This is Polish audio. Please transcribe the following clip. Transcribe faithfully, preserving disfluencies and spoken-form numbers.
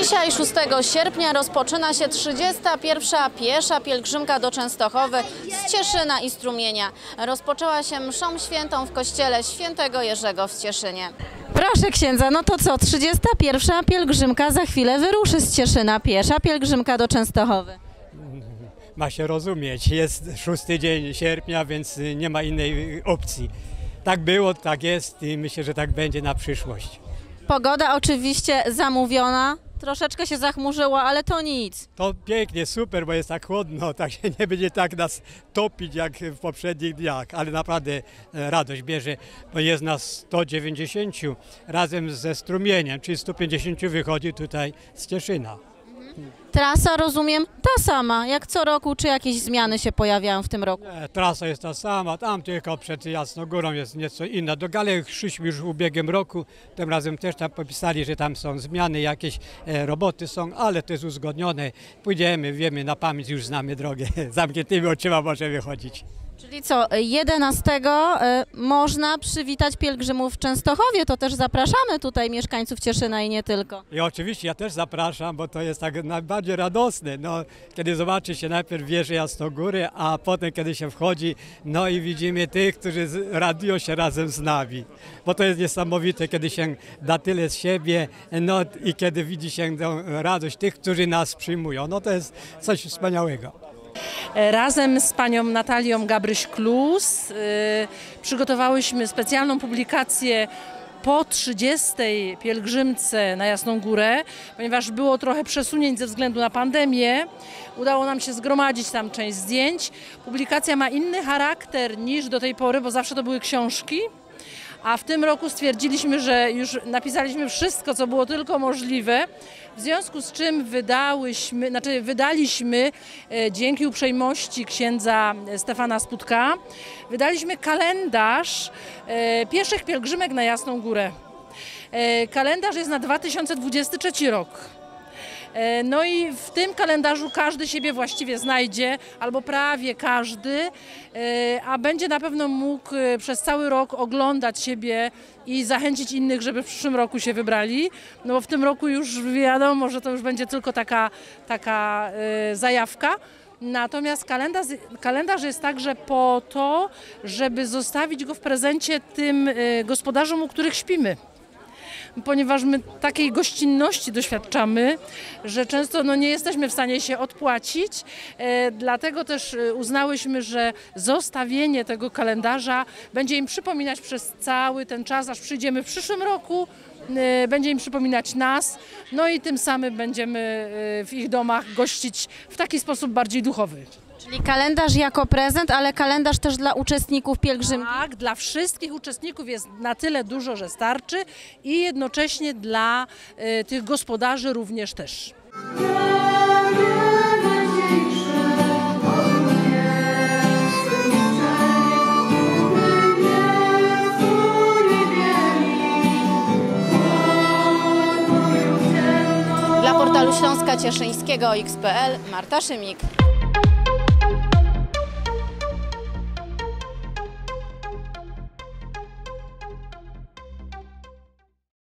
Dzisiaj, szóstego sierpnia, rozpoczyna się trzydziesta pierwsza piesza pielgrzymka do Częstochowy z Cieszyna i Strumienia. Rozpoczęła się mszą świętą w kościele świętego Jerzego w Cieszynie. Proszę księdza, no to co, trzydziesta pierwsza pielgrzymka za chwilę wyruszy z Cieszyna, piesza pielgrzymka do Częstochowy. Ma się rozumieć, jest szósty dzień sierpnia, więc nie ma innej opcji. Tak było, tak jest i myślę, że tak będzie na przyszłość. Pogoda oczywiście zamówiona, troszeczkę się zachmurzyło, ale to nic. To pięknie, super, bo jest tak chłodno, tak się nie będzie tak nas topić jak w poprzednich dniach, ale naprawdę radość bierze, bo jest nas sto dziewięćdziesiąt razem ze Strumieniem, czyli sto pięćdziesiąt wychodzi tutaj z Cieszyna. Trasa, rozumiem, ta sama, jak co roku, czy jakieś zmiany się pojawiają w tym roku? Nie, trasa jest ta sama, tam tylko przed Jasnogórą jest nieco inna. Do Galei szliśmy już w ubiegłym roku, tym razem też tam popisali, że tam są zmiany, jakieś e, roboty są, ale to jest uzgodnione. Pójdziemy, wiemy, na pamięć już znamy drogę, zamkniętymi oczyma możemy chodzić. Czyli co, jedenastego y, można przywitać pielgrzymów w Częstochowie, to też zapraszamy tutaj mieszkańców Cieszyna i nie tylko. I oczywiście ja też zapraszam, bo to jest tak najbardziej radosne, no, kiedy zobaczy się najpierw wieżę Jasnogóry, a potem kiedy się wchodzi, no i widzimy tych, którzy radują się razem z nami, bo to jest niesamowite, kiedy się da tyle z siebie, no i kiedy widzi się radość tych, którzy nas przyjmują, no to jest coś wspaniałego. Razem z panią Natalią Gabryś-Klus yy, przygotowałyśmy specjalną publikację po trzydziestej pielgrzymce na Jasną Górę, ponieważ było trochę przesunięć ze względu na pandemię. Udało nam się zgromadzić tam część zdjęć. Publikacja ma inny charakter niż do tej pory, bo zawsze to były książki. A w tym roku stwierdziliśmy, że już napisaliśmy wszystko, co było tylko możliwe, w związku z czym wydałyśmy, znaczy wydaliśmy, e, dzięki uprzejmości księdza Stefana Spudka, wydaliśmy kalendarz e, pieszych pielgrzymek na Jasną Górę. E, kalendarz jest na dwa tysiące dwudziesty trzeci rok. No i w tym kalendarzu każdy siebie właściwie znajdzie, albo prawie każdy, a będzie na pewno mógł przez cały rok oglądać siebie i zachęcić innych, żeby w przyszłym roku się wybrali. No bo w tym roku już wiadomo, że to już będzie tylko taka, taka zajawka. Natomiast kalendarz, kalendarz jest także po to, żeby zostawić go w prezencie tym gospodarzom, u których śpimy. Ponieważ my takiej gościnności doświadczamy, że często no, nie jesteśmy w stanie się odpłacić. E, dlatego też uznałyśmy, że zostawienie tego kalendarza będzie im przypominać przez cały ten czas, aż przyjdziemy w przyszłym roku, e, będzie im przypominać nas, no i tym samym będziemy e, w ich domach gościć w taki sposób bardziej duchowy. Czyli kalendarz jako prezent, ale kalendarz też dla uczestników pielgrzymki? Tak, dla wszystkich uczestników jest na tyle dużo, że starczy i jednocześnie dla y, tych gospodarzy również też. Dla portalu Śląska Cieszyńskiego X kropka p l Marta Szymik.